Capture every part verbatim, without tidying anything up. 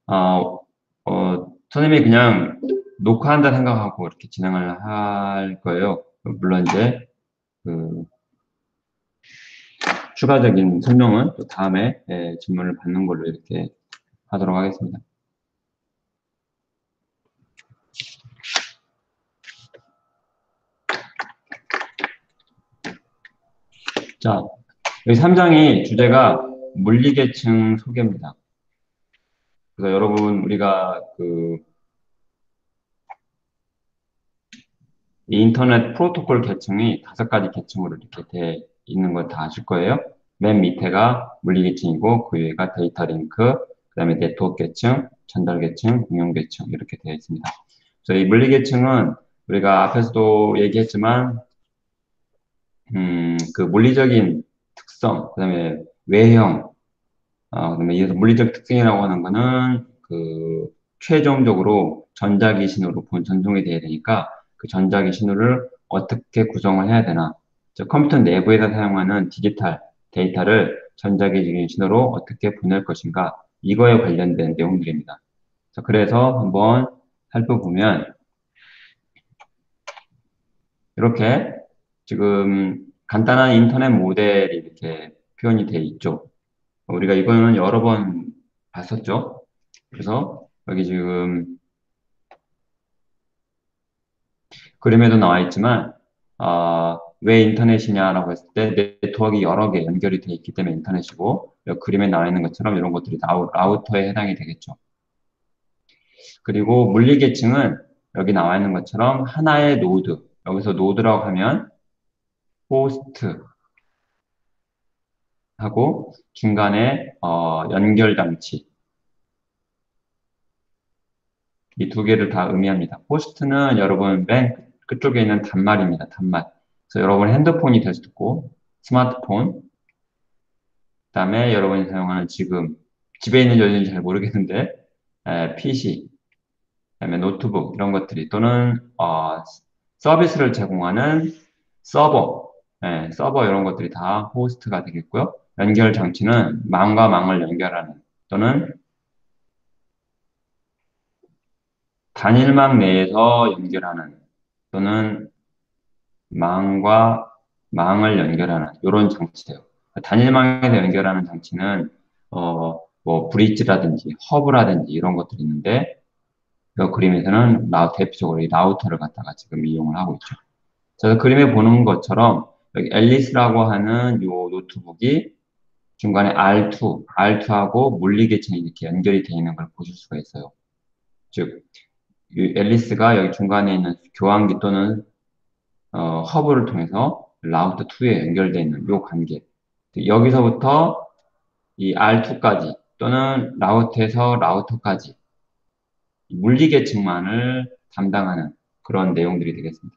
어, 어, 선생님이 그냥 녹화한다 생각하고 이렇게 진행을 할 거예요. 물론 이제 그 추가적인 설명은 또 다음에 예, 질문을 받는 걸로 이렇게 하도록 하겠습니다. 자, 여기 삼 장이 주제가 물리계층 소개입니다. 그래서 여러분 우리가 그 인터넷 프로토콜 계층이 다섯 가지 계층으로 이렇게 돼 있는 걸 다 아실 거예요. 맨 밑에가 물리계층이고 그 위에가 데이터 링크, 그 다음에 네트워크 계층, 전달 계층, 응용 계층 이렇게 되어 있습니다. 그래서 이 물리계층은 우리가 앞에서도 얘기했지만 음, 그 물리적인 특성, 그 다음에 외형, 어, 그다음에 이어서 물리적 특징이라고 하는 거는 그 최종적으로 전자기 신호로 본 전송이 돼야 되니까 그 전자기 신호를 어떻게 구성을 해야 되나. 즉 컴퓨터 내부에서 사용하는 디지털 데이터를 전자기 신호로 어떻게 보낼 것인가. 이거에 관련된 내용들입니다. 자, 그래서 한번 살펴보면 이렇게 지금 간단한 인터넷 모델이 이렇게 표현이 되어 있죠. 우리가 이거는 여러 번 봤었죠. 그래서 여기 지금 그림에도 나와 있지만 아, 왜 인터넷이냐라고 했을 때 네트워크가 여러 개 연결이 돼 있기 때문에 인터넷이고 여기 그림에 나와 있는 것처럼 이런 것들이 라우, 라우터에 해당이 되겠죠. 그리고 물리계층은 여기 나와 있는 것처럼 하나의 노드, 여기서 노드라고 하면 호스트하고 중간에 어, 연결 장치 이 두 개를 다 의미합니다. 호스트는 여러분 맨 끝쪽에 있는 단말입니다. 단말. 그래서 여러분 핸드폰이 될 수도 있고 스마트폰, 그다음에 여러분이 사용하는 지금 집에 있는 여전히 잘 모르겠는데 에, 피씨, 그다음에 노트북 이런 것들이 또는 어, 서비스를 제공하는 서버, 예, 서버 이런 것들이 다 호스트가 되겠고요. 연결 장치는 망과 망을 연결하는 또는 단일망 내에서 연결하는 또는 망과 망을 연결하는 이런 장치예요. 단일망에서 연결하는 장치는 어, 뭐 브릿지라든지 허브라든지 이런 것들이 있는데 이 그림에서는 라우 대표적으로 이 라우터를 갖다가 지금 이용을 하고 있죠. 그래서 그림에 보는 것처럼 여기 앨리스라고 하는 요 노트북이 중간에 알투, 알투하고 물리계층이 이렇게 연결이 되어 있는 걸 보실 수가 있어요. 즉, 이 앨리스가 여기 중간에 있는 교환기 또는 어, 허브를 통해서 라우터 이에 연결되어 있는 이 관계. 여기서부터 이 알투까지 또는 라우터에서 라우터까지 물리계층만을 담당하는 그런 내용들이 되겠습니다.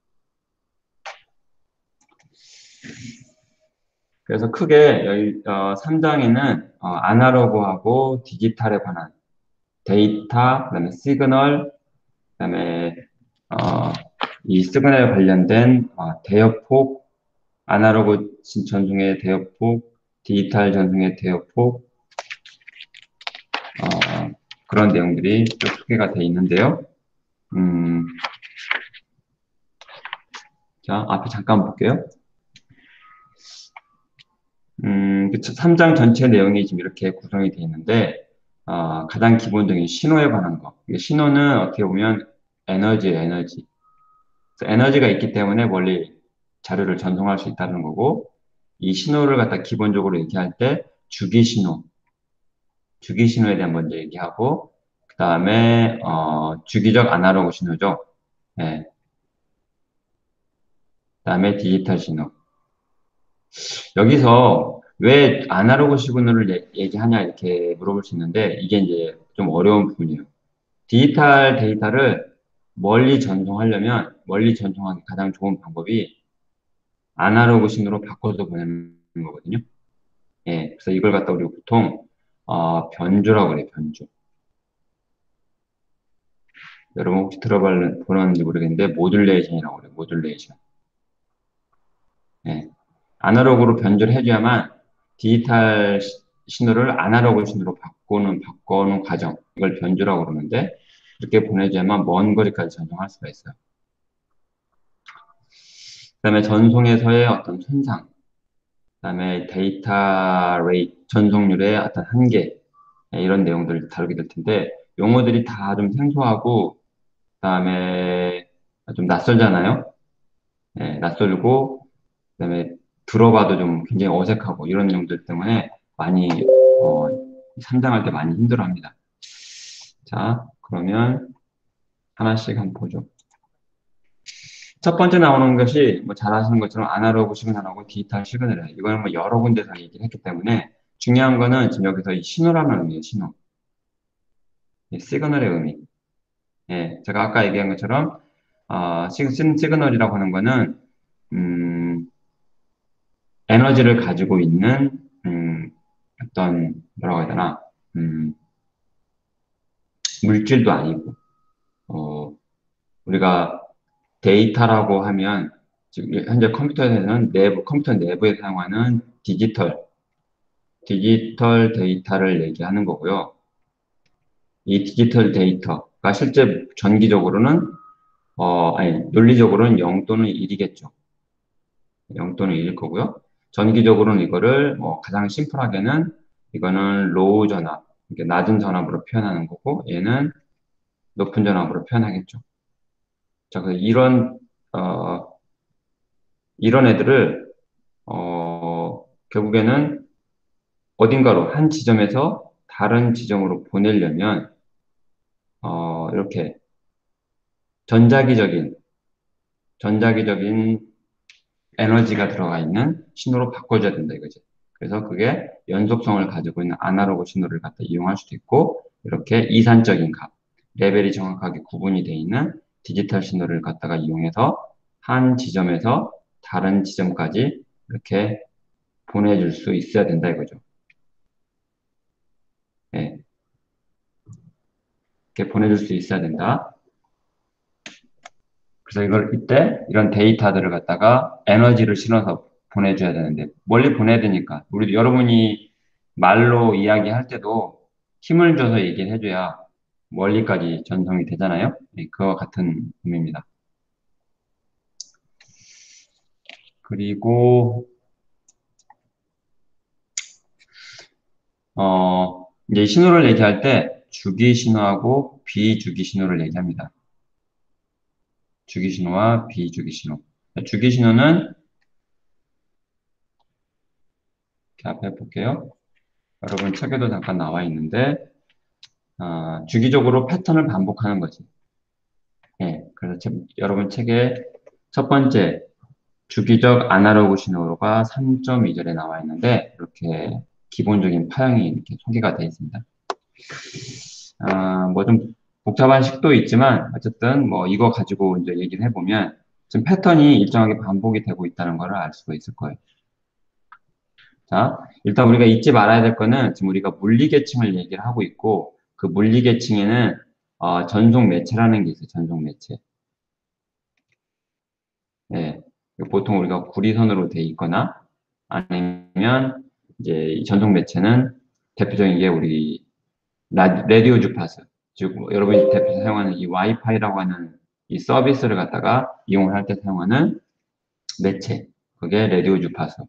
그래서 크게 여기 어, 삼 장에는 어, 아날로그하고 디지털에 관한 데이터, 그다음에 시그널, 그다음에 어, 이 시그널에 관련된 어, 대역폭, 아날로그 전송의 대역폭, 디지털 전송의 대역폭, 어, 그런 내용들이 쭉 소개가 되어 있는데요. 음, 자, 앞에 잠깐 볼게요. 음, 그 삼 장 전체 내용이 지금 이렇게 구성이 되어 있는데, 어, 가장 기본적인 신호에 관한 거. 이게 신호는 어떻게 보면 에너지예요, 에너지. 그래서 에너지가 있기 때문에 멀리 자료를 전송할 수 있다는 거고, 이 신호를 갖다 기본적으로 얘기할 때 주기 신호, 주기 신호에 대한 먼저 얘기하고, 그 다음에 어, 주기적 아날로그 신호죠. 네. 그 다음에 디지털 신호. 여기서 왜 아날로그 시그널을 얘- 얘기하냐 이렇게 물어볼 수 있는데 이게 이제 좀 어려운 부분이에요. 디지털 데이터를 멀리 전송하려면 멀리 전송하기 가장 좋은 방법이 아날로그 신호로 바꿔서 보내는 거거든요. 예, 그래서 이걸 갖다 우리가 보통 어, 변주라고 그래요, 변주. 여러분 혹시 들어보는지 모르겠는데 모듈레이션이라고 그래요, 모듈레이션. 예, 아날로그로 변주를 해줘야만 디지털 시- 신호를 아날로그 신호로 바꿔 바꾸는, 바꿔놓은 과정, 이걸 변주라고 그러는데, 그렇게 보내줘야만 먼 거리까지 전송할 수가 있어요. 그 다음에 전송에서의 어떤 손상, 그 다음에 데이터 레이트, 전송률의 어떤 한계, 네, 이런 내용들을 다루게 될 텐데, 용어들이 다 좀 생소하고, 그 다음에 좀 낯설잖아요. 네, 낯설고, 그 다음에 들어봐도 좀 굉장히 어색하고, 이런 내용들 때문에 많이, 어, 상담할 때 많이 힘들어 합니다. 자, 그러면 하나씩 한번 보죠. 첫 번째 나오는 것이 뭐 잘 아시는 것처럼 아날로그 시그널하고 디지털 시그널이에요. 이거는 뭐 여러 군데서 얘기를 했기 때문에 중요한 거는 지금 여기서 이 신호라는 의미예요, 신호. 이 시그널의 의미. 예, 제가 아까 얘기한 것처럼 어, 시, 시- 시그널이라고 하는 거는 음, 에너지를 가지고 있는 음, 어떤 뭐라고 해야 되나 음, 물질도 아니고 어, 우리가 데이터라고 하면 지금 현재 컴퓨터에서는 내부 컴퓨터 내부에 사용하는 디지털 디지털 데이터를 얘기하는 거고요. 이 디지털 데이터가 실제 전기적으로는 어 아니 논리적으로는 영 또는 일이겠죠. 영 또는 일일 거고요. 전기적으로는 이거를 뭐 가장 심플하게는 이거는 로우 전압, 이렇게 낮은 전압으로 표현하는 거고 얘는 높은 전압으로 표현하겠죠. 자, 그래서 이런 어 이런 애들을 어 결국에는 어딘가로 한 지점에서 다른 지점으로 보내려면 어 이렇게 전자기적인 전자기적인 에너지가 들어가 있는 신호로 바꿔줘야 된다 이거지. 그래서 그게 연속성을 가지고 있는 아날로그 신호를 갖다 이용할 수도 있고 이렇게 이산적인 값, 레벨이 정확하게 구분이 되어 있는 디지털 신호를 갖다가 이용해서 한 지점에서 다른 지점까지 이렇게 보내줄 수 있어야 된다 이거죠. 예, 이렇게 보내줄 수 있어야 된다. 그래서 이걸 이때 이런 데이터들을 갖다가 에너지를 실어서 보내줘야 되는데 멀리 보내야 되니까 우리 여러분이 말로 이야기할 때도 힘을 줘서 얘기를 해줘야 멀리까지 전송이 되잖아요. 네, 그와 같은 의미입니다. 그리고 어 이제 신호를 얘기할 때 주기 신호하고 비주기 신호를 얘기합니다. 주기 신호와 비주기 신호. 주기 신호는 이렇게 앞에 볼게요. 여러분 책에도 잠깐 나와 있는데 어, 주기적으로 패턴을 반복하는 거지. 예, 그래서 책- 여러분 책에 첫 번째 주기적 아날로그 신호가 삼 점 이 절에 나와 있는데 이렇게 기본적인 파형이 이렇게 소개가 되어 있습니다. 아, 뭐 좀 복잡한 식도 있지만 어쨌든 뭐 이거 가지고 이제 얘기를 해보면 지금 패턴이 일정하게 반복이 되고 있다는 걸 알 수가 있을 거예요. 자, 일단 우리가 잊지 말아야 될 거는 지금 우리가 물리계층을 얘기를 하고 있고 그 물리계층에는 어, 전송 매체라는 게 있어요. 전송 매체. 예, 보통 우리가 구리선으로 돼 있거나 아니면 이제 이 전송 매체는 대표적인 게 우리 라, 라디오 주파수, 즉 뭐 여러분이 대표 사용하는 이 와이파이라고 하는 이 서비스를 갖다가 이용을 할 때 사용하는 매체, 그게 라디오 주파수.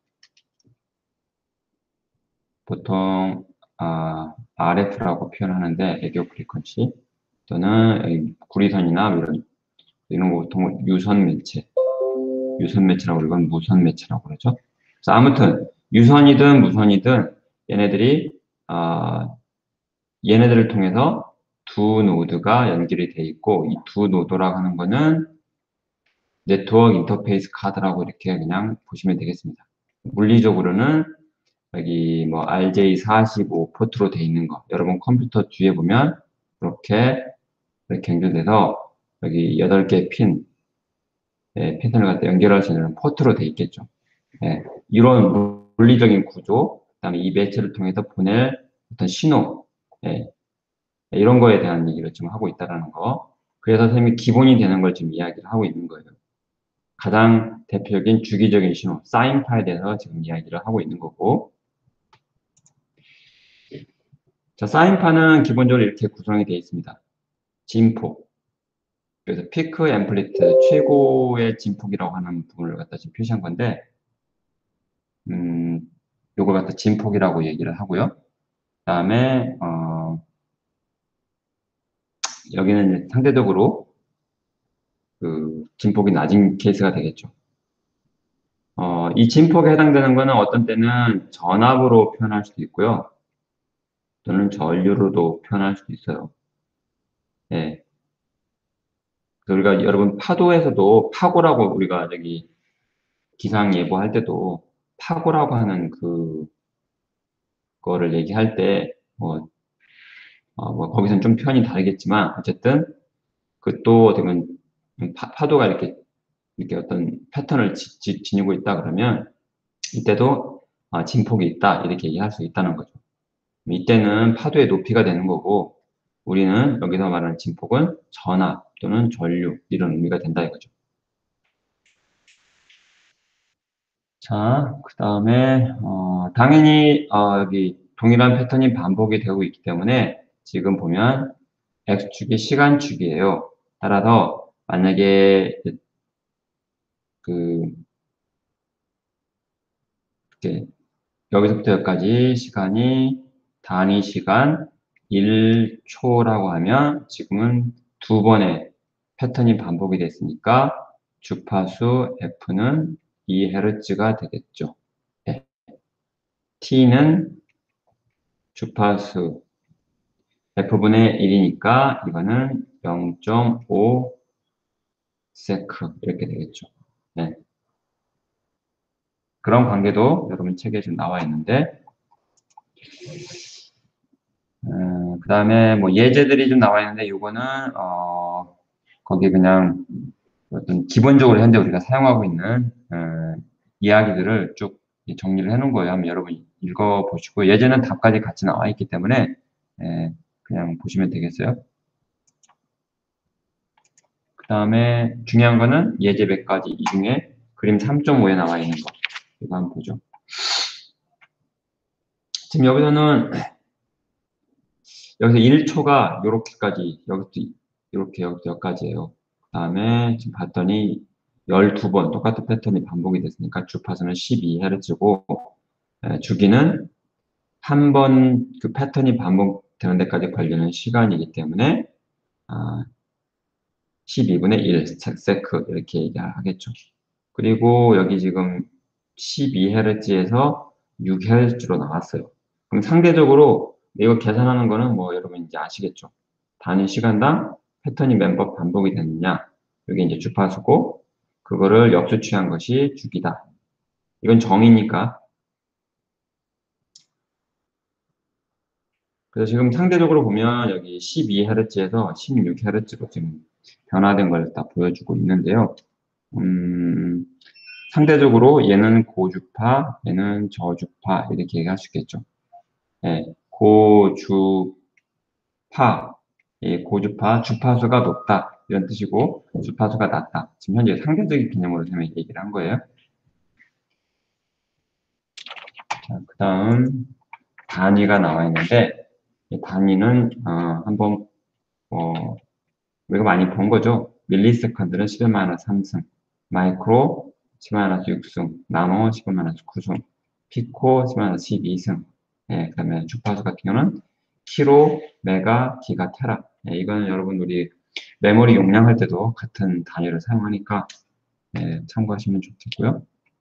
보통 아, 알에프라고 표현하는데 라디오 프리퀀시 또는 구리선이나 이런 이런 거 보통 유선 매체. 유선 매체라고 그러건 무선 매체라고 그러죠. 그래서 아무튼 유선이든 무선이든 얘네들이 아 얘네들을 통해서 두 노드가 연결이 돼 있고 이 두 노드라고 하는 거는 네트워크 인터페이스 카드라고 이렇게 그냥 보시면 되겠습니다. 물리적으로는 여기 뭐 알제이 사십오 포트로 돼 있는 거 여러분 컴퓨터 뒤에 보면 이렇게 이렇게 연결돼서 여기 여덟 개 핀 예, 핀을 갖다 연결할 수 있는 포트로 돼 있겠죠. 예, 이런 물리적인 구조, 그다음에 이 매체를 통해서 보낼 어떤 신호, 예, 이런 거에 대한 얘기를 지금 하고 있다라는 거. 그래서 선생님이 기본이 되는 걸 지금 이야기를 하고 있는 거예요. 가장 대표적인 주기적인 신호, 사인파에 대해서 지금 이야기를 하고 있는 거고. 자, 사인판은 기본적으로 이렇게 구성이 되어 있습니다. 진폭. 그래서 피크 앰플리트, 최고의 진폭이라고 하는 부분을 갖다 지금 표시한 건데, 음, 요걸 갖다 진폭이라고 얘기를 하고요. 그 다음에, 어, 여기는 상대적으로 그 진폭이 낮은 케이스가 되겠죠. 어, 이 진폭에 해당되는 거는 어떤 때는 전압으로 표현할 수도 있고요. 또는 전류로도 표현할 수도 있어요. 예. 우리가 여러분 파도에서도 파고라고 우리가 저기 기상 예보할 때도 파고라고 하는 그 거를 얘기할 때 뭐, 어, 뭐 거기서는 좀 표현이 다르겠지만 어쨌든 그 또 어떻게 보면 파, 파도가 이렇게 이렇게 어떤 패턴을 지, 지, 지니고 있다 그러면 이때도 아, 진폭이 있다 이렇게 얘기할 수 있다는 거죠. 이때는 파도의 높이가 되는 거고 우리는 여기서 말하는 진폭은 전압 또는 전류 이런 의미가 된다 이거죠. 자, 그 다음에 어, 당연히 어, 여기 동일한 패턴이 반복이 되고 있기 때문에 지금 보면 X축이 시간축이에요. 따라서 만약에 그 이렇게 여기서부터 여기까지 시간이 단위 시간 일 초라고 하면 지금은 두 번의 패턴이 반복이 됐으니까 주파수 F는 이 헤르츠가 되겠죠. 네. T는 주파수 F분의 일이니까 이거는 영 점 오 세크 이렇게 되겠죠. 네. 그런 관계도 여러분 책에 좀 나와 있는데 음, 그 다음에 뭐 예제들이 좀 나와 있는데 요거는 어, 거기 그냥 어떤 기본적으로 현재 우리가 사용하고 있는 어, 이야기들을 쭉 정리를 해놓은 거예요. 한번 여러분 읽어보시고 예제는 답까지 같이 나와 있기 때문에 예, 그냥 보시면 되겠어요. 그 다음에 중요한 거는 예제 몇 가지 이 중에 그림 삼 점 오에 나와 있는 거 이거 한번 보죠. 지금 여기서는 여기서 일 초가 요렇게까지 여기서 이렇게 여기서 여기까지예요. 그 다음에 지금 봤더니 열두 번 똑같은 패턴이 반복이 됐으니까 주파수는 십이 헤르츠고 주기는 한 번 그 패턴이 반복되는 데까지 걸리는 시간이기 때문에 아, 십이분의 일 세크 이렇게 얘기하겠죠. 그리고 여기 지금 십이 헤르츠에서 육 헤르츠로 나왔어요. 그럼 상대적으로 이거 계산하는 거는 뭐 여러분 이제 아시겠죠. 단위 시간당 패턴이 몇 번 반복이 됐느냐. 이게 이제 주파수고 그거를 역수 취한 것이 주기다. 이건 정의니까. 그래서 지금 상대적으로 보면 여기 십이 헤르츠에서 십육 헤르츠로 지금 변화된 걸 다 보여주고 있는데요. 음, 상대적으로 얘는 고주파, 얘는 저주파 이렇게 얘기할 수 있겠죠. 예, 고주파, 예, 고주파, 주파수가 높다 이런 뜻이고 주파수가 낮다. 지금 현재 상대적인 개념으로 제가 얘기를 한 거예요. 자, 그 다음 단위가 나와 있는데 이 단위는 어, 한번 어, 우리가 많이 본 거죠. 밀리세컨드는 십의 마이너스 삼승, 마이크로 십의 마이너스 육승, 나노 십의 마이너스 구승, 피코 십의 마이너스 십이승. 예, 그 다음에 주파수 같은 경우는 키로, 메가, 기가, 테라. 예, 이거는 여러분 우리 메모리 용량할 때도 같은 단위를 사용하니까 예, 참고하시면 좋겠고요.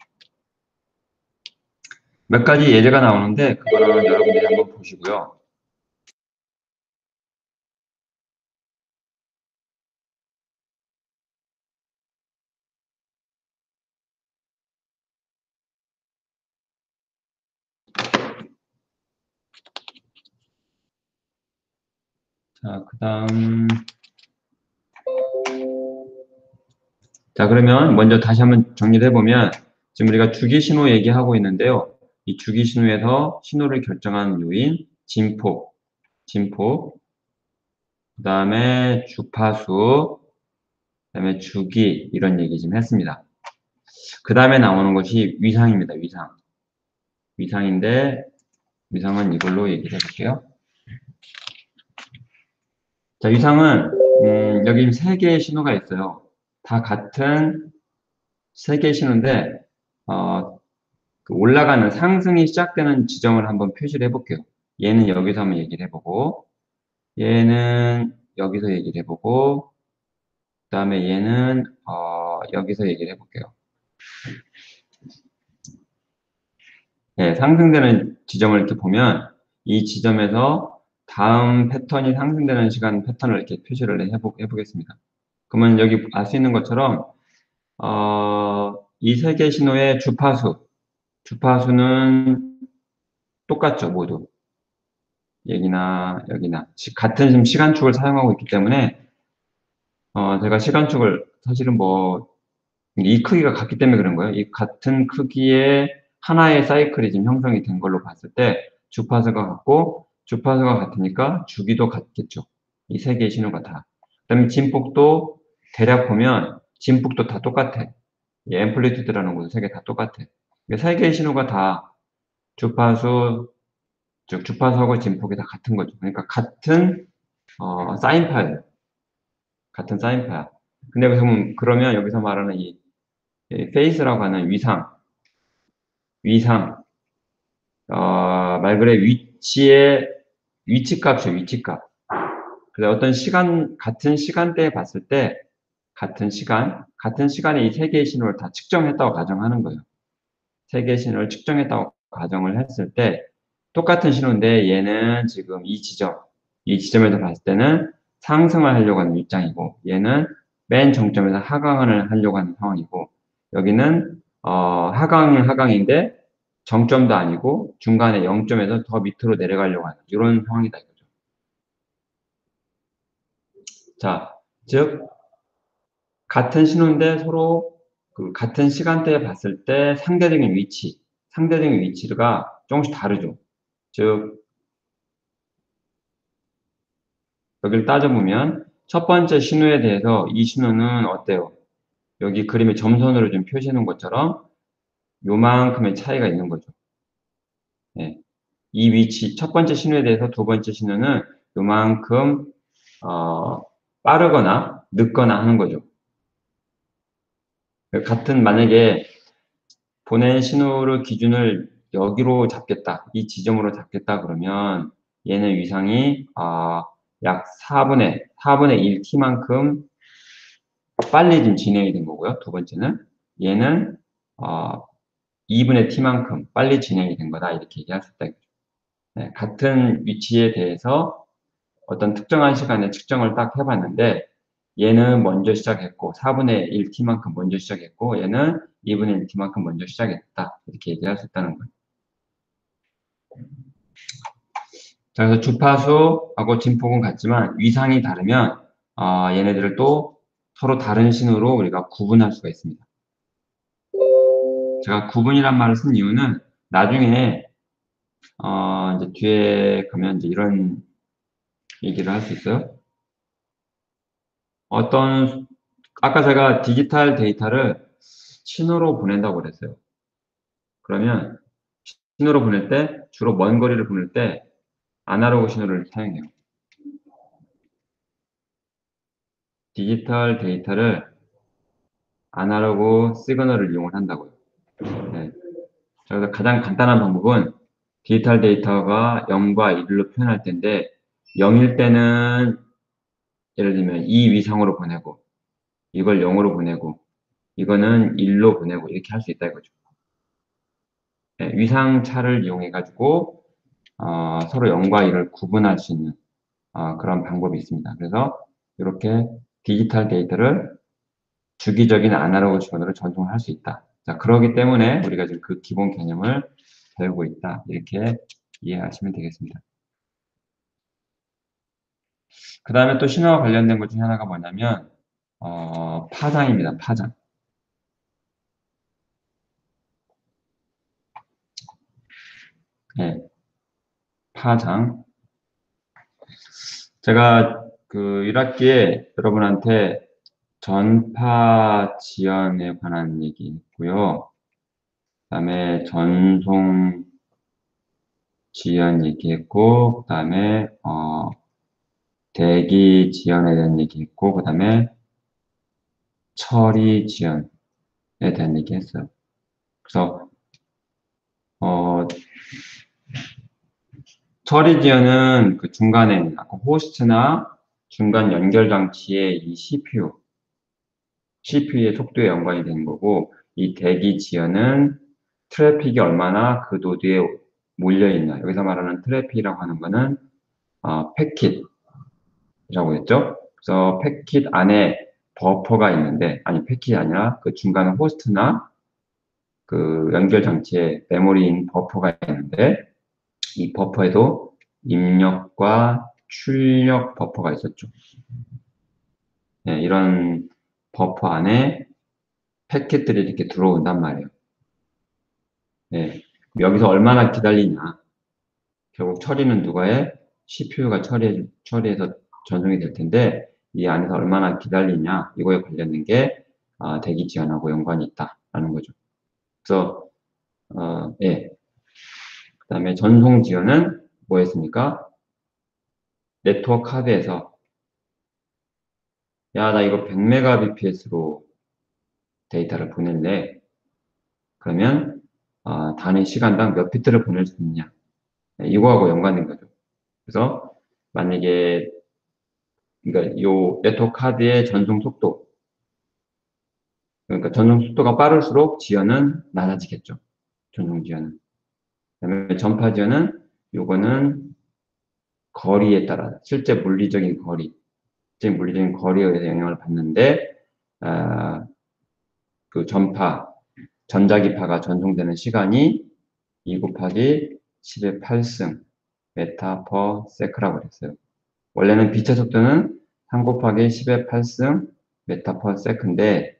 몇 가지 예제가 나오는데 그거는 여러분들이 한번 보시고요. 자, 그 다음 자, 그러면 먼저 다시 한번 정리를 해보면 지금 우리가 주기 신호 얘기하고 있는데요. 이 주기 신호에서 신호를 결정하는 요인, 진폭, 진폭, 그 다음에 주파수, 그 다음에 주기 이런 얘기 좀 했습니다. 그 다음에 나오는 것이 위상입니다. 위상. 위상인데 위상은 이걸로 얘기를 해볼게요. 자, 위상은 음, 여기 세 개의 신호가 있어요. 다 같은 세 개의 신호인데 어, 그 올라가는 상승이 시작되는 지점을 한번 표시를 해볼게요. 얘는 여기서 한번 얘기를 해보고 얘는 여기서 얘기를 해보고 그 다음에 얘는 어, 여기서 얘기를 해볼게요. 네, 상승되는 지점을 이렇게 보면 이 지점에서 다음 패턴이 상승되는 시간 패턴을 이렇게 표시를 해보, 해보겠습니다. 그러면 여기 알 수 있는 것처럼 어, 이 세 개 신호의 주파수, 주파수는 똑같죠, 모두. 여기나 여기나 시- 같은 지금 시간축을 사용하고 있기 때문에 어, 제가 시간축을 사실은 뭐 이 크기가 같기 때문에 그런 거예요. 이 같은 크기의 하나의 사이클이 지금 형성이 된 걸로 봤을 때 주파수가 같고 주파수가 같으니까 주기도 같겠죠. 이 세 개의 신호가 다. 그다음에 진폭도 대략 보면 진폭도 다 똑같아. 이 앰플리튜드라는 것도 세 개 다 똑같아. 이 세 개의 신호가 다 주파수, 즉 주파수하고 진폭이 다 같은 거죠. 그러니까 같은 어, 사인파예요. 같은 사인파야. 근데 여기서 보면 그러면 여기서 말하는 이, 이 페이스라고 하는 위상, 위상, 어, 말 그래 위치의 위치값이죠, 위치값. 그래서 어떤 시간, 같은 시간대에 봤을 때, 같은 시간, 같은 시간에 이 세 개의 신호를 다 측정했다고 가정하는 거예요. 세 개의 신호를 측정했다고 가정을 했을 때, 똑같은 신호인데 얘는 지금 이 지점, 이 지점에서 봤을 때는 상승을 하려고 하는 입장이고, 얘는 맨 정점에서 하강을 하려고 하는 상황이고, 여기는 어, 하강은 하강인데 정점도 아니고 중간에 영 점에서 더 밑으로 내려가려고 하는 이런 상황이다 이거죠. 자, 즉 같은 신호인데 서로 그 같은 시간대에 봤을 때 상대적인 위치, 상대적인 위치가 조금씩 다르죠. 즉 여기를 따져보면 첫 번째 신호에 대해서 이 신호는 어때요? 여기 그림에 점선으로 좀 표시해 놓은 것처럼 요만큼의 차이가 있는 거죠. 네. 이 위치, 첫 번째 신호에 대해서 두 번째 신호는 요만큼 어, 빠르거나 늦거나 하는 거죠. 같은 만약에 보낸 신호를 기준을 여기로 잡겠다, 이 지점으로 잡겠다 그러면 얘는 위상이 어, 약 사분의 사분의 일 t만큼 빨리 좀 진행이 된 거고요. 두 번째는 얘는 어, 이분의 t만큼 빨리 진행이 된 거다 이렇게 얘기할 수 있다. 네, 같은 위치에 대해서 어떤 특정한 시간에 측정을 딱 해봤는데 얘는 먼저 시작했고 사분의 일 t만큼 먼저 시작했고 얘는 이분의 일 t만큼 먼저 시작했다 이렇게 얘기할 수 있다는 거예요. 자, 그래서 주파수하고 진폭은 같지만 위상이 다르면 어, 얘네들을 또 서로 다른 신호로 우리가 구분할 수가 있습니다. 제가 구분이란 말을 쓴 이유는 나중에 어, 이제 뒤에 가면 이제 이런 얘기를 할 수 있어요. 어떤 아까 제가 디지털 데이터를 신호로 보낸다고 그랬어요. 그러면 신호로 보낼 때 주로 먼 거리를 보낼 때 아날로그 신호를 사용해요. 디지털 데이터를 아날로그 시그널을 이용을 한다고요. 네. 그래서 가장 간단한 방법은 디지털 데이터가 영과 일로 표현할 텐데 영일 때는 예를 들면 이 위상으로 보내고 이걸 영으로 보내고 이거는 일로 보내고 이렇게 할 수 있다 이거죠. 네, 위상차를 이용해 가지고 어, 서로 영과 일을 구분할 수 있는 어, 그런 방법이 있습니다. 그래서 이렇게 디지털 데이터를 주기적인 아날로그 시간으로 전송을 할 수 있다. 자, 그러기 때문에 우리가 지금 그 기본 개념을 배우고 있다. 이렇게 이해하시면 되겠습니다. 그 다음에 또 신호와 관련된 것 중에 하나가 뭐냐면 어, 파장입니다. 파장. 네, 파장. 제가 그 일 학기에 여러분한테 전파 지연에 관한 얘기 있고요. 그다음에 전송 지연 얘기했고, 그다음에 어, 대기 지연에 대한 얘기 했고, 그 다음에 처리 지연에 대한 얘기 했어요. 그래서, 어, 처리 지연은 그 중간에 있는 아까 호스트나 중간 연결 장치의 이 씨피유, 씨피유의 속도에 연관이 되는 거고, 이 대기 지연은 트래픽이 얼마나 그 노드에 몰려 있나. 여기서 말하는 트래픽이라고 하는 거는 어, 패킷이라고 했죠. 그래서 패킷 안에 버퍼가 있는데, 아니 패킷이 아니라 그 중간에 호스트나 그 연결 장치에 메모리인 버퍼가 있는데, 이 버퍼에도 입력과 출력 버퍼가 있었죠. 네, 이런 버퍼 안에 패킷들이 이렇게 들어온단 말이에요. 네, 여기서 얼마나 기다리냐. 결국 처리는 누가 해? 씨피유가 처리, 처리해서 전송이 될 텐데, 이 안에서 얼마나 기다리냐, 이거에 관련된 게, 아, 대기 지연하고 연관이 있다라는 거죠. 그래서, 어, 예. 그 다음에 전송 지연은 뭐였습니까? 네트워크 하드에서, 야, 나 이거 백 메가비피에스로 데이터를 보낼래. 그러면, 어, 단위 시간당 몇 비트를 보낼 수 있냐. 네, 이거하고 연관된 거죠. 그래서, 만약에, 그러니까 요 네트워크 하드의 전송 속도, 그러니까 전송 속도가 빠를수록 지연은 낮아지겠죠. 전송 지연은. 그다음에 전파 지연은 요거는 거리에 따라 실제 물리적인 거리, 실제 물리적인 거리에 의해서 영향을 받는데 아, 그 전파 전자기파가 전송되는 시간이 이 곱하기 십의 팔 승 메타 퍼 세크라고 그랬어요. 원래는 빛의 속도는 삼 곱하기 십의 팔 승 메타 퍼 세크인데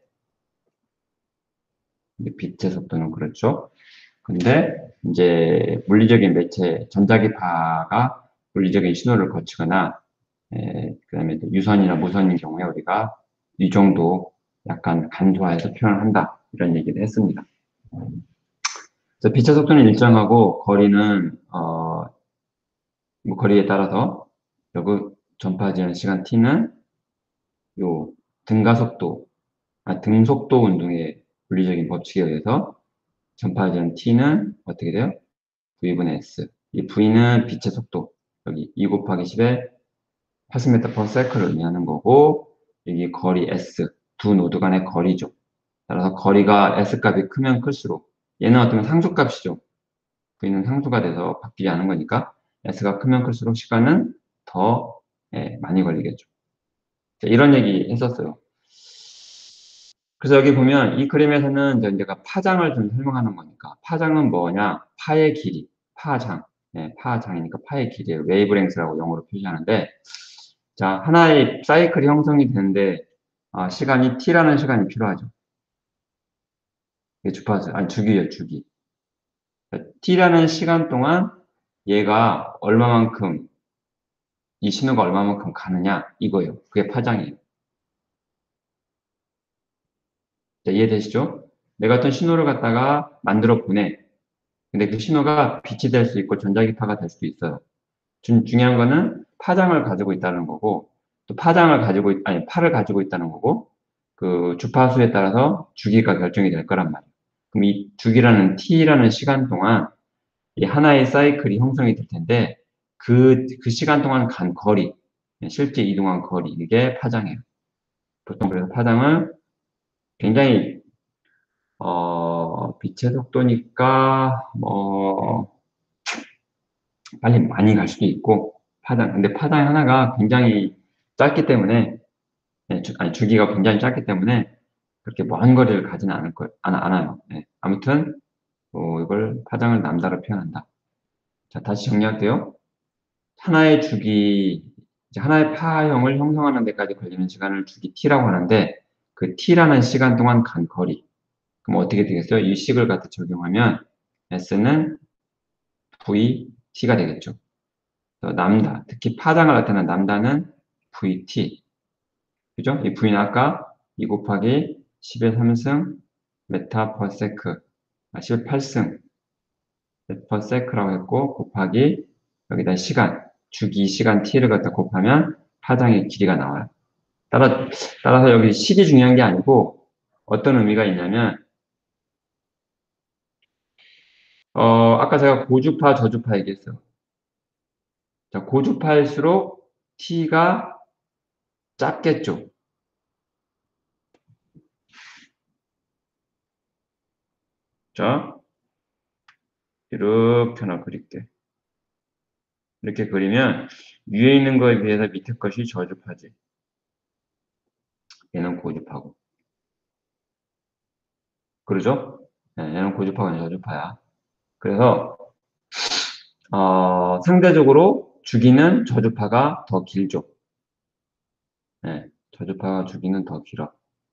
빛의 속도는 그렇죠. 근데 이제 물리적인 매체, 전자기파가 물리적인 신호를 거치거나, 에, 그다음에 유선이나 무선인 경우에 우리가 이 정도 약간 간소화해서 표현을 한다. 이런 얘기를 했습니다. 그래서 빛의 속도는 일정하고 거리는 어, 뭐 거리에 따라서 결국 전파지연 시간 t는 요 등가속도, 아, 등속도 운동의 물리적인 법칙에 의해서 전파지연 t는 어떻게 돼요? V분의 S. 이 V는 빛의 속도. 여기 이 곱하기 십의 파스미터 퍼 사이클을 의미하는 거고, 여기 거리 S. 두 노드 간의 거리죠. 따라서 거리가 S 값이 크면 클수록, 얘는 어떤 상수값이죠. V는 상수가 돼서 바뀌지 않은 거니까, S가 크면 클수록 시간은 더 예, 많이 걸리겠죠. 자, 이런 얘기 했었어요. 그래서 여기 보면 이 그림에서는 이제 내가 파장을 좀 설명하는 거니까, 파장은 뭐냐? 파의 길이, 파장. 네, 파장이니까 파의 길이에요. 웨이브랭스라고 영어로 표시하는데, 자, 하나의 사이클이 형성이 되는데, 아, 시간이 t라는 시간이 필요하죠. 이게 주파수, 아니, 주기예요, 주기. t라는 시간 동안 얘가 얼마만큼, 이 신호가 얼마만큼 가느냐, 이거예요. 그게 파장이에요. 자, 이해되시죠? 내가 어떤 신호를 갖다가 만들어 보내. 근데 그 신호가 빛이 될 수 있고 전자기파가 될 수도 있어요. 중, 중요한 거는 파장을 가지고 있다는 거고, 또 파장을 가지고, 있, 아니, 파를 가지고 있다는 거고, 그 주파수에 따라서 주기가 결정이 될 거란 말이에요. 그럼 이 주기라는 t라는 시간 동안 이 하나의 사이클이 형성이 될 텐데, 그, 그 시간 동안 간 거리, 실제 이동한 거리, 이게 파장이에요. 보통 그래서 파장을 굉장히, 어, 빛의 속도니까, 뭐, 빨리 많이 갈 수도 있고, 파장. 근데 파장 하나가 굉장히 짧기 때문에, 네, 주, 아니, 주기가 굉장히 짧기 때문에, 그렇게 먼 거리를 가지는 않을 거, 안, 않아요. 네. 아무튼, 뭐, 이걸 파장을 남다르 표현한다. 자, 다시 정리할게요. 하나의 주기, 이제 하나의 파형을 형성하는 데까지 걸리는 시간을 주기 t라고 하는데, 그 t라는 시간 동안 간 거리. 그럼 어떻게 되겠어요? 이 식을 갖다 적용하면, s는 vt가 되겠죠. 남다, 특히 파장을 나타내는 남다는 vt. 그죠? 이 v는 아까 이 곱하기 십의 삼 승 메타 퍼 세크, 아, 십의 팔 승 메타 퍼 세크라고 했고, 곱하기 여기다 시간, 주기 시간 t를 갖다 곱하면 파장의 길이가 나와요. 따라, 따라서 여기 식이 중요한 게 아니고 어떤 의미가 있냐면 어, 아까 제가 고주파, 저주파 얘기했어요. 자, 고주파일수록 t가 작겠죠. 자, 이렇게 하나 그릴게. 이렇게 그리면 위에 있는 거에 비해서 밑에 것이 저주파지. 얘는 고주파고. 그러죠? 네, 얘는 고주파고 얘는 저주파야. 그래서 어, 상대적으로 주기는 저주파가 더 길죠. 네, 저주파가 주기는 더 길어.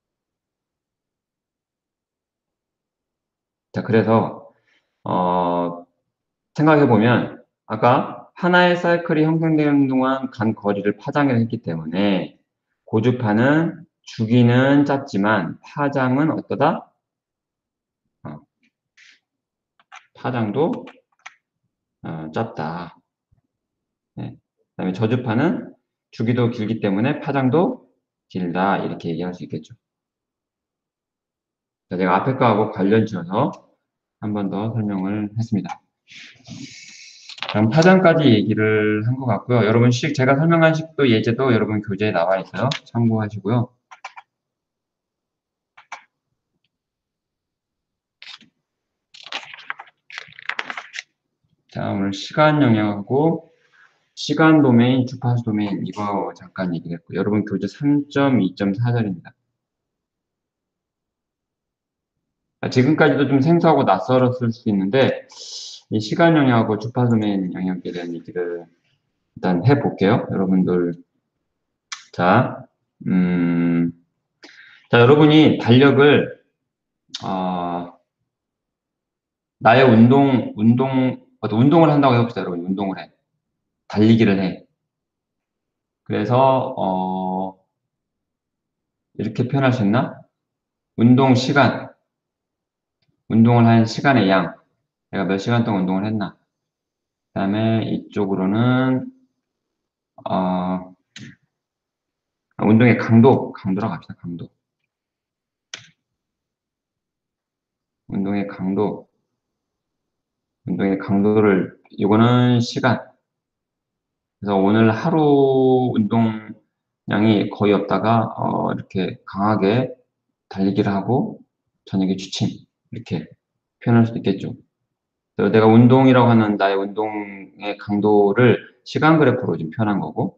자, 그래서 어, 생각해보면 아까 하나의 사이클이 형성되는 동안 간 거리를 파장을 했기 때문에 고주파는 주기는 짧지만 파장은 어떠다? 어, 파장도 어, 짧다. 네. 그다음에 저주파는 주기도 길기 때문에 파장도 길다. 이렇게 얘기할 수 있겠죠. 자, 제가 앞에 거하고 관련 지어서 한 번 더 설명을 했습니다. 다음 파장까지 얘기를 한 것 같고요. 여러분 식, 제가 설명한 식도 예제도 여러분 교재에 나와 있어요. 참고하시고요. 자, 오늘 시간 영역하고 시간 도메인, 주파수 도메인 이거 잠깐 얘기했고 여러분 교재 삼 점 이 점 사 절입니다. 지금까지도 좀 생소하고 낯설었을 수 있는데 이 시간 영역하고 주파수 도메인 영역에 대한 얘기를 일단 해볼게요. 여러분들 자, 음, 자 여러분이 달력을 어, 나의 운동 운동 어떤 운동을 한다고 해봅시다. 여러분 운동을 해 달리기를 해. 그래서 어, 이렇게 표현할 수 있나? 운동 시간 운동을 한 시간의 양, 내가 몇 시간 동안 운동을 했나. 그 다음에 이쪽으로는, 어, 운동의 강도, 강도라고 합시다, 강도. 운동의 강도, 운동의 강도를, 이거는 시간. 그래서 오늘 하루 운동량이 거의 없다가, 어, 이렇게 강하게 달리기를 하고, 저녁에 취침. 이렇게 표현할 수도 있겠죠. 그래서 내가 운동이라고 하는 나의 운동의 강도를 시간 그래프로 좀 표현한 거고,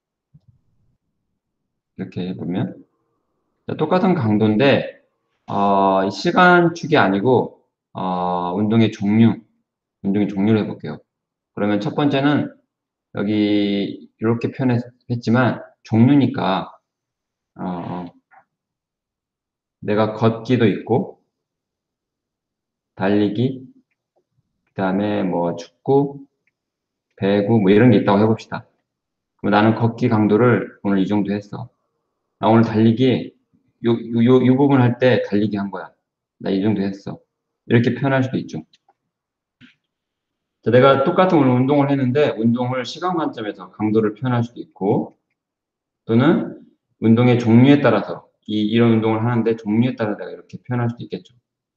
이렇게 해보면. 똑같은 강도인데 어, 시간축이 아니고 어, 운동의 종류, 운동의 종류를 해볼게요. 그러면 첫 번째는 여기 이렇게 표현했지만 종류니까 어, 내가 걷기도 있고 달리기, 그다음에 뭐 축구, 배구 뭐 이런 게 있다고 해봅시다. 그럼 나는 걷기 강도를 오늘 이 정도 했어. 나 오늘 달리기 요, 요, 요, 요 부분 할 때 달리기 한 거야. 나 이 정도 했어. 이렇게 표현할 수도 있죠. 자, 내가 똑같은 오늘 운동을 했는데 운동을 시간 관점에서 강도를 표현할 수도 있고 또는 운동의 종류에 따라서 이, 이런 운동을 하는데 종류에 따라 내가 이렇게 표현할 수도 있겠죠.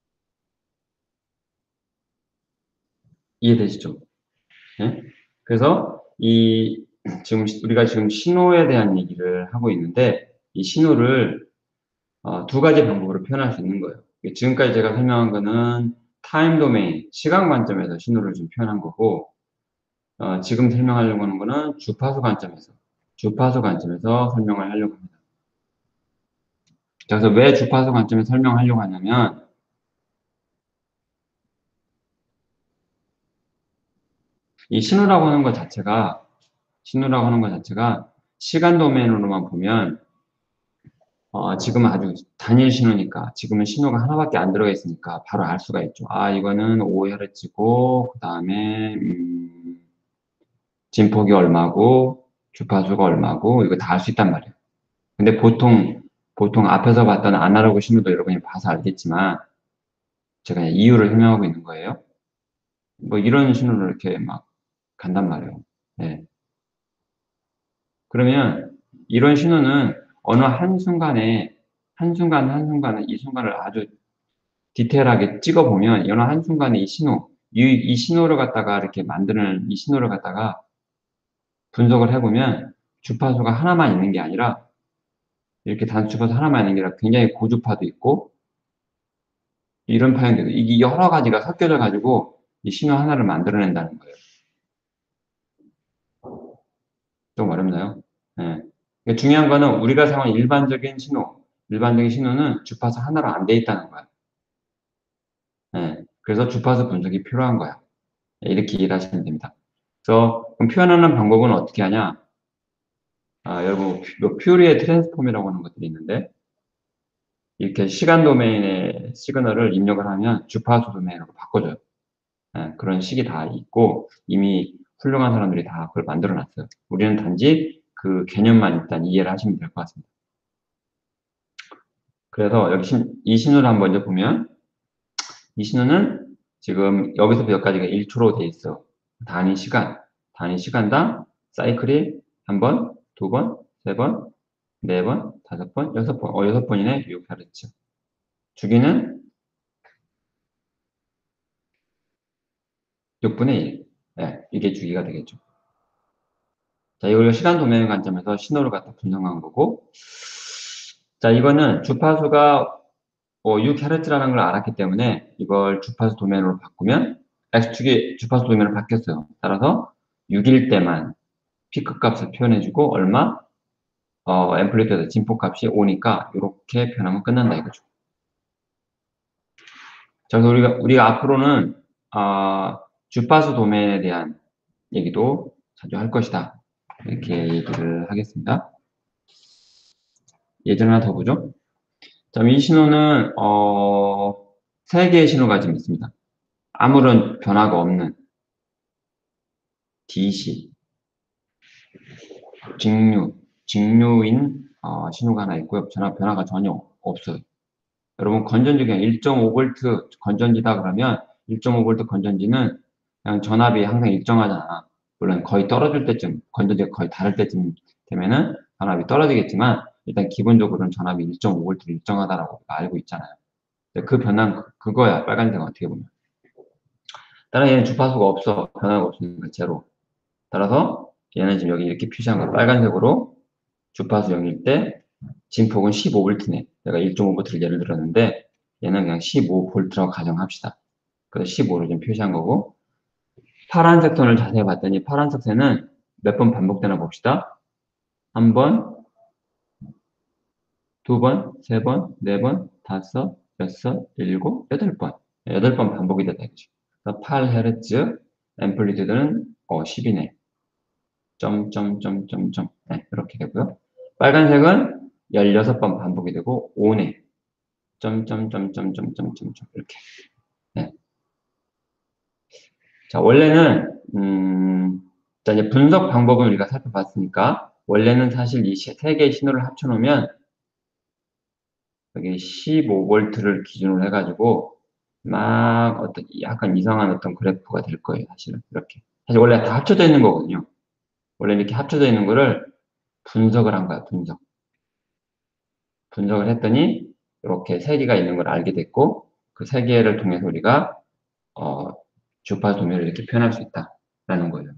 이해되시죠? 네? 그래서 이 지금 우리가 지금 신호에 대한 얘기를 하고 있는데 이 신호를 어, 두 가지 방법으로 표현할 수 있는 거예요. 지금까지 제가 설명한 거는 타임 도메인, 시간 관점에서 신호를 좀 표현한 거고 어, 지금 설명하려고 하는 거는 주파수 관점에서 주파수 관점에서 설명을 하려고 합니다. 그래서 왜 주파수 관점에서 설명하려고 하냐면 이 신호라고 하는 것 자체가 신호라고 하는 것 자체가 시간 도메인으로만 보면 어, 지금은 아주 단일 신호니까 지금은 신호가 하나밖에 안 들어가 있으니까 바로 알 수가 있죠. 아 이거는 오 헤르츠고 그 다음에 음, 진폭이 얼마고 주파수가 얼마고 이거 다 알 수 있단 말이에요. 근데 보통 보통 앞에서 봤던 아날로그 신호도 여러분이 봐서 알겠지만 제가 그냥 이유를 설명하고 있는 거예요. 뭐 이런 신호를 이렇게 막 간단 말이에요. 네. 그러면 이런 신호는 어느 한순간에, 한순간, 한순간에 이 순간을 아주 디테일하게 찍어보면, 어느 한순간에 이 신호, 이, 이 신호를 갖다가 이렇게 만드는 이 신호를 갖다가 분석을 해보면 주파수가 하나만 있는 게 아니라, 이렇게 단수 주파수 하나만 있는 게 아니라 굉장히 고주파도 있고, 이런 파형도 있고, 이게 여러 가지가 섞여져 가지고 이 신호 하나를 만들어낸다는 거예요. 좀 어렵나요? 네. 그러니까 중요한 거는 우리가 사용하는 일반적인 신호, 일반적인 신호는 주파수 하나로 안 돼 있다는 거야. 네. 그래서 주파수 분석이 필요한 거야. 네, 이렇게 이해하시면 됩니다. 그래서 그럼 표현하는 방법은 어떻게 하냐? 아, 여러분, 뭐 퓨리의 트랜스폼이라고 하는 것들이 있는데, 이렇게 시간 도메인의 시그널을 입력을 하면 주파수 도메인으로 바꿔줘요. 네, 그런 식이 다 있고 이미 훌륭한 사람들이 다 그걸 만들어 놨어요. 우리는 단지 그 개념만 일단 이해를 하시면 될 것 같습니다. 그래서 여기 신, 이 신호를 한번 먼저 보면 이 신호는 지금 여기서부터 여기까지가 일 초로 돼 있어. 단위 시간, 단위 시간당 사이클이 한 번, 두 번, 세 번, 네 번, 다섯 번, 여섯 번. 어, 여섯 번이네. 육 헤르츠. 주기는 육분의 일. 네, 이게 주기가 되겠죠. 자, 이걸 시간 도메인 관점에서 신호를 갖다 분석한 거고, 자, 이거는 주파수가 어, 육 헤르츠라는 걸 알았기 때문에 이걸 주파수 도메인으로 바꾸면 X축이 주파수 도메인으로 바뀌었어요. 따라서 육일 때만 피크 값을 표현해주고 얼마? 어, 앰플리튜드 진폭 값이 오니까 이렇게 표현하면 끝난다 이거죠. 자, 그래서 우리가, 우리가 앞으로는 어, 주파수 도메인에 대한 얘기도 자주 할 것이다. 이렇게 얘기를 하겠습니다. 예전 하나 더 보죠. 자, 이 신호는 어, 세 개의 신호가 지금 있습니다. 아무런 변화가 없는 디씨, 직류, 직류인 어, 신호가 하나 있고요. 전화 변화가 전혀 없어요. 여러분 건전지 그냥 일 점 오 볼트 건전지다 그러면 일 점 오 볼트 건전지는 그냥 전압이 항상 일정하잖아. 물론 거의 떨어질 때쯤, 건전지가 거의 닳을 때쯤 되면은 전압이 떨어지겠지만 일단 기본적으로는 전압이 일 점 오 볼트 일정하다라고 알고 있잖아요. 그 변화는 그- 그거야. 빨간색은 어떻게 보면. 따라 얘는 주파수가 없어. 변화가 없으니까 제로. 따라서 얘는 지금 여기 이렇게 표시한 거 빨간색으로 주파수 영일 때 진폭은 십오 볼트네. 내가 일 점 오 볼트를 예를 들었는데 얘는 그냥 십오 볼트라고 가정합시다. 그래서 십오를 좀 표시한 거고 파란색 선을 자세히 봤더니 파란색 선은 몇 번 반복되나 봅시다. 한 번, 두 번, 세 번, 네 번, 다섯, 여섯, 일곱, 여덟 번. 여덟 번 반복이 됐다. 그래서 팔 헤르츠 앰플리튜드는 어, 십이네. 점, 점, 점, 점, 점. 네, 이렇게 되고요. 빨간색은 열여섯 번 반복이 되고 오네. 점, 점, 점, 점, 점, 점, 점, 점. 이렇게. 네. 자, 원래는, 음, 자, 이제 분석 방법을 우리가 살펴봤으니까, 원래는 사실 이 세 개의 신호를 합쳐놓으면, 여기 십오 볼트를 기준으로 해가지고, 막 어떤 약간 이상한 어떤 그래프가 될 거예요, 사실은. 이렇게. 사실 원래 다 합쳐져 있는 거거든요. 원래 이렇게 합쳐져 있는 거를 분석을 한 거야, 분석. 분석을 했더니 이렇게 세 개가 있는 걸 알게 됐고 그 세 개를 통해서 우리가 어, 주파수 도면을 이렇게 표현할 수 있다라는 거예요.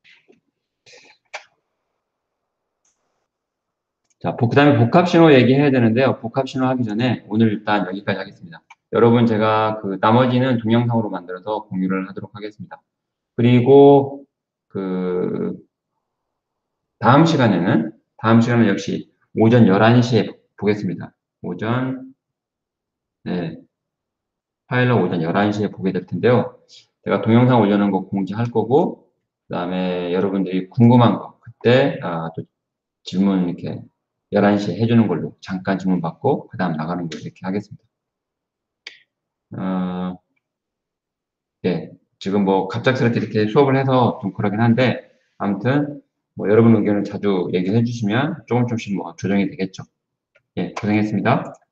자, 그 다음에 복합신호 얘기해야 되는데요. 복합신호 하기 전에 오늘 일단 여기까지 하겠습니다. 여러분 제가 그 나머지는 동영상으로 만들어서 공유를 하도록 하겠습니다. 그리고 그 다음 시간에는 다음 시간은 역시 오전 열한 시에 보겠습니다. 오전 네, 파일럿 오전 열한 시에 보게 될 텐데요. 제가 동영상 올려놓은 거 공지할 거고, 그 다음에 여러분들이 궁금한 거, 그때, 아, 또 질문 이렇게 열한 시에 해주는 걸로 잠깐 질문 받고, 그 다음 나가는 거 이렇게 하겠습니다. 어, 네. 지금 뭐 갑작스럽게 이렇게 수업을 해서 좀 그러긴 한데, 아무튼, 뭐 여러분 의견을 자주 얘기해 주시면 조금 조금씩 뭐 조정이 되겠죠. 예, 고생했습니다.